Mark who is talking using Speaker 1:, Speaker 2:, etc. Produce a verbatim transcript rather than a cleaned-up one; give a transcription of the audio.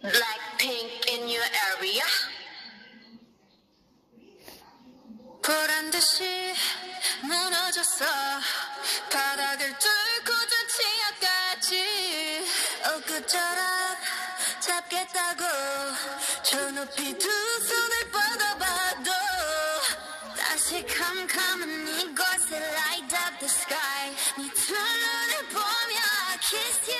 Speaker 1: Blackpink in your area. 보란 듯이 무너졌어. 바닥을 뚫고 저 치아까지. 엊그처럼 잡겠다고 저 높이 두 손을 뻗어봐도 다시 캄캄한 이곳에 light up the sky. 네 두 눈을 보며 kiss you.